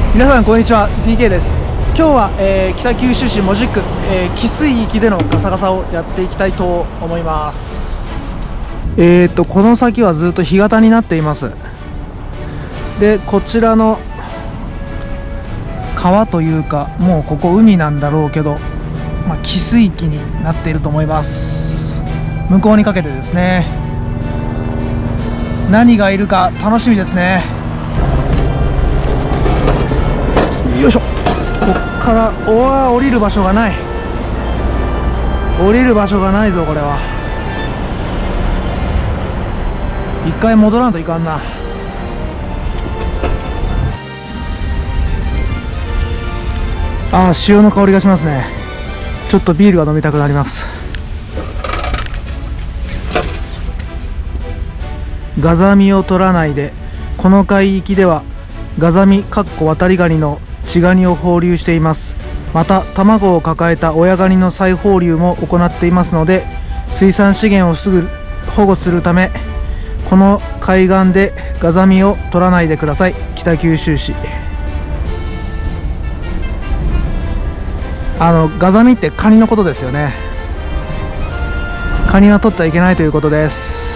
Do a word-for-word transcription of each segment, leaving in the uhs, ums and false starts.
皆さんこんにちは、 ピーケー です。今日は、えー、北九州市門司区、えー、汽水域でのガサガサをやっていきたいと思います。えーとこの先はずっと干潟になっています。でこちらの川というか、もうここ海なんだろうけど、まあ、汽水域になっていると思います。向こうにかけてですね、何がいるか楽しみですね。よいしょ。こっからおわ降りる場所がない。降りる場所がないぞこれは。一回戻らんといかんな。ああ、潮の香りがしますね。ちょっとビールが飲みたくなります。ガザミを取らないで。この海域ではガザミかっこ渡りガニの稚ガニを放流しています。また卵を抱えた親ガニの再放流も行っていますので、水産資源をすぐ保護するためこの海岸でガザミを取らないでください。北九州市。あのガザミってカニのことですよね。カニは取っちゃいけないということです。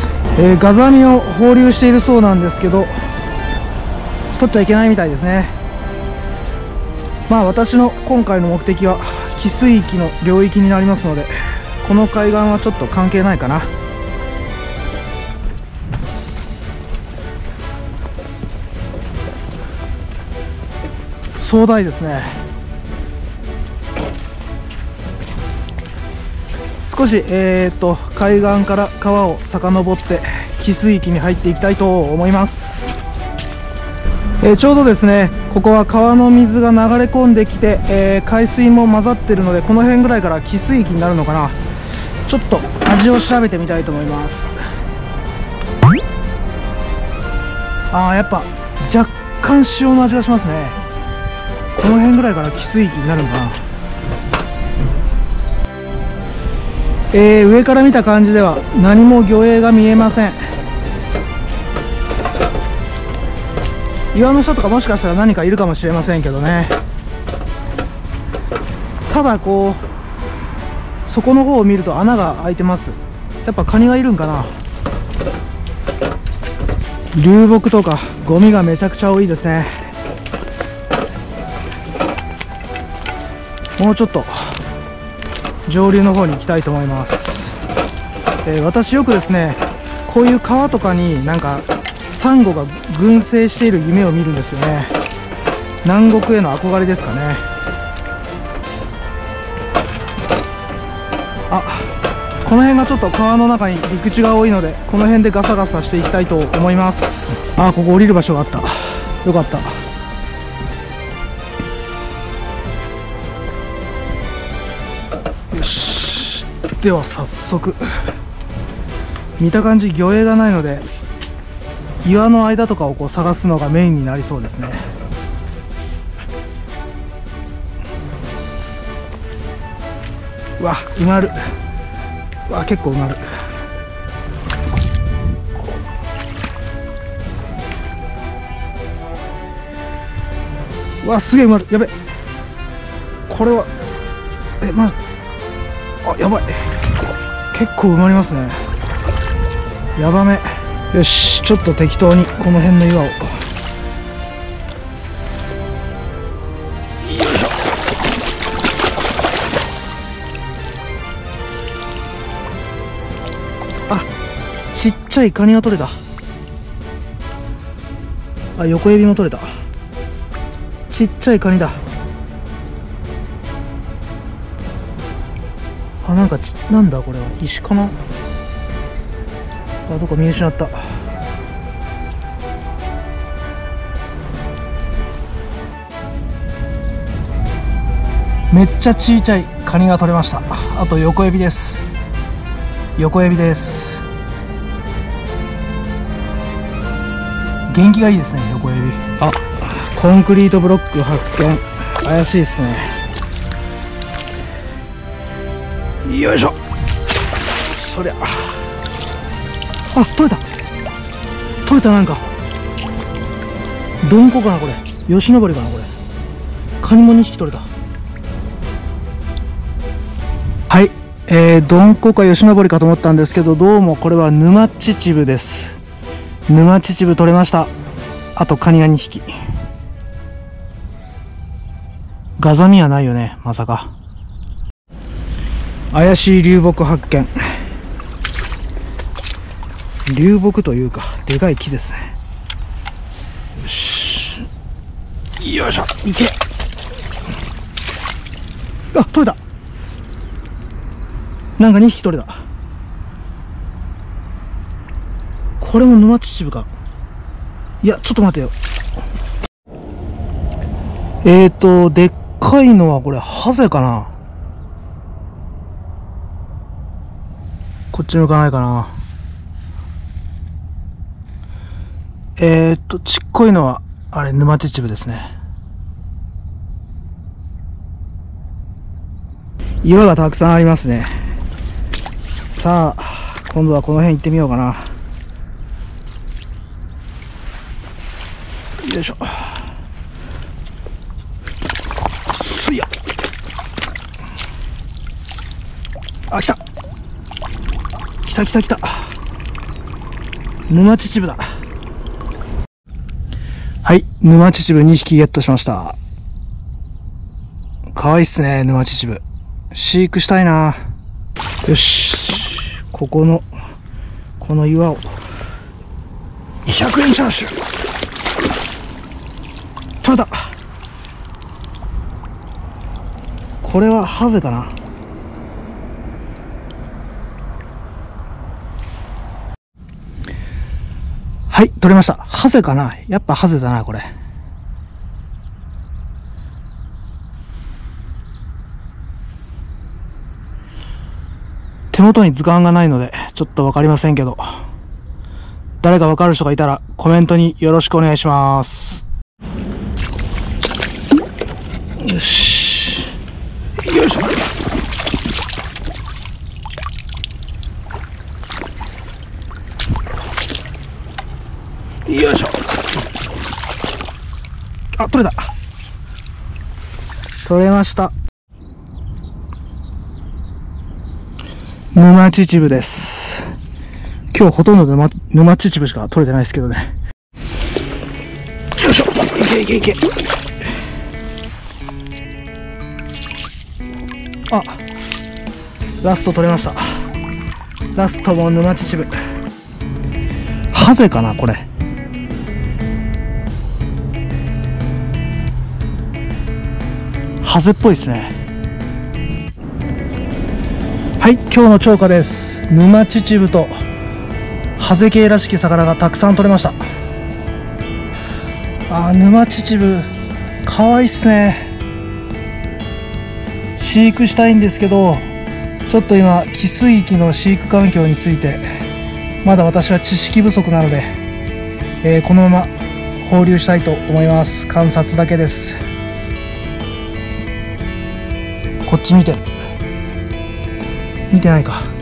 えー、ガザミを放流しているそうなんですけど、取っちゃいけないみたいですね。まあ私の今回の目的は汽水域の領域になりますので、この海岸はちょっと関係ないかな。壮大ですね。少しえー、っと海岸から川を遡って汽水域に入っていきたいと思います。えー、ちょうどですね、ここは川の水が流れ込んできて、えー、海水も混ざってるので、この辺ぐらいから汽水域になるのかな。ちょっと味を調べてみたいと思います。あー、やっぱ若干塩の味がしますね。この辺ぐらいから汽水域になるのかな。えー、上から見た感じでは何も魚影が見えません。岩の下とかもしかしたら何かいるかもしれませんけどね。ただこう底の方を見ると穴が開いてます。やっぱカニがいるんかな。流木とかゴミがめちゃくちゃ多いですね。もうちょっと上流の方に行きたいと思います。えー、私よくですね、こういう川とかになんかサンゴが群生している夢を見るんですよね。南国への憧れですかね。あ、この辺がちょっと川の中に陸地が多いので、この辺でガサガサしていきたいと思います。あ、ここ降りる場所があった。よかった。よし、では早速。見た感じ魚影がないので岩の間とかをこう探すのがメインになりそうですね。うわ、埋まる。うわ、結構埋まる。うわ、すげえ埋まる。やべ、これはえ、まあ、やばい、結構埋まりますね。やばめ。よし、ちょっと適当にこの辺の岩を。よいしょ。あ、ちっちゃいカニが取れた。あ、横エビも取れた。ちっちゃいカニだ。あ、なんかち、なんだこれは、石かな。あ、どこか見失った。めっちゃちいちゃいカニが取れました。あと横エビです。横エビです。元気がいいですね、横エビ。あ、コンクリートブロック発見。怪しいですね。よいしょ。そりゃ、あ、取れた取れた。なんかどんこかなこれ。吉登りかなこれ。 カニもにひき取れた。はい、えー、ドンコか吉登りかと思ったんですけど、どうもこれは沼秩父です。沼秩父取れました。あとカニがにひき。ガザミはないよね、まさか。怪しい流木発見。流木というかでかい木ですね。よし、よいしょ、いけ。あ、取れた。なんかにひき取れた。これも沼秩父か。いや、ちょっと待てよ。えーとでっかいのはこれハゼかな。こっち向かないかな。えーとちっこいのはあれ沼秩父ですね。岩がたくさんありますね。さあ今度はこの辺行ってみようかな。よいしょ。すいや。あ、来た来た来た来た。沼秩父だ。はい、沼秩父にひきゲットしました。かわいいっすね、沼秩父。飼育したいな。よし、ここのこの岩をひゃくえんチャーシュー取れた。これはハゼかな。はい、取れました。ハゼかな。やっぱハゼだな、これ。手元に図鑑がないのでちょっとわかりませんけど、誰かわかる人がいたらコメントによろしくお願いします。よし、よいしょ。よいしょ。あ、取れた。取れました。沼秩父です。今日ほとんど沼、沼秩父しか取れてないですけどね。よいしょ。いけいけいけ。あ、ラスト取れました。ラストも沼秩父。ハゼかな、これ。ハゼっぽいですね。はい、今日の釣果です。沼秩父とハゼ系らしき魚がたくさん取れました。あー、沼秩父かわいいっすね。飼育したいんですけど、ちょっと今汽水域の飼育環境についてまだ私は知識不足なので、えー、このまま放流したいと思います。観察だけです。こっち見て見てないか。